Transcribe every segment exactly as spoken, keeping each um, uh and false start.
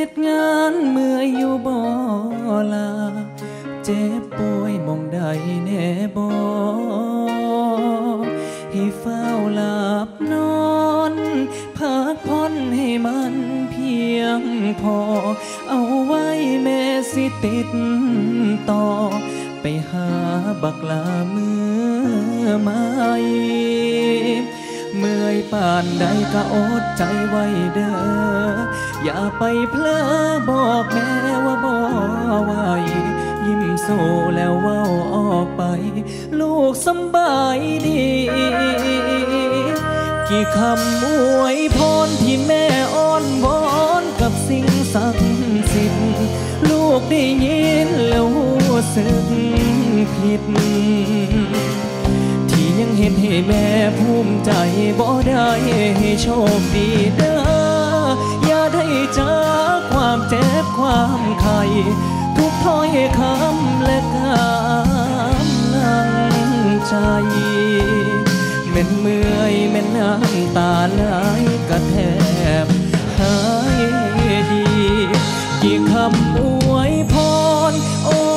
ตุงานเมื่อยอยู่บ่ลาเจ็บป่วยมองใดแน่บ่ให้เฝ้าหลับนอนพักผ่อนให้มันเพียงพอเอาไว้แม่สิติดต่อไปหาบักลาเมื่อไม่เมื่อยป่านใดก็อดใจไว้เด้ออย่าไปเพลอบอกแม่ว่าบ่ไหวยิ้มโซแล้วเว้าออกไปลูกสำบายดีกี่คำอวยพรที่แม่อ้อนวอนกับสิ่งศักดิ์สิทธิ์ลูกได้ยินแล้วรู้สึกผิดที่ยังเห็นให้แม่ภูมิใจบ่ได้ให้โชคดีเด้ออย่าได้เจอความเจ็บความไข้ทุกถ้อยคำและกำลังใจเม็นเมื่อยเม็นน้ำตาไหลกระแทบหายดีกี่คำอวยพรโอ้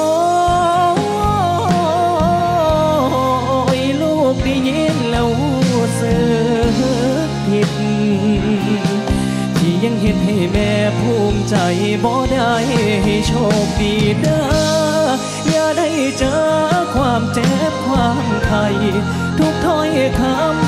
ยลูกได้ยินแล้วรู้สึกผิดที่ยังเห็นให้แม่ภูมิใจบ่ได้ให้โชคดีเด้ออย่าได้เจอความเจ็บความไข้ทุกถ้อยคำ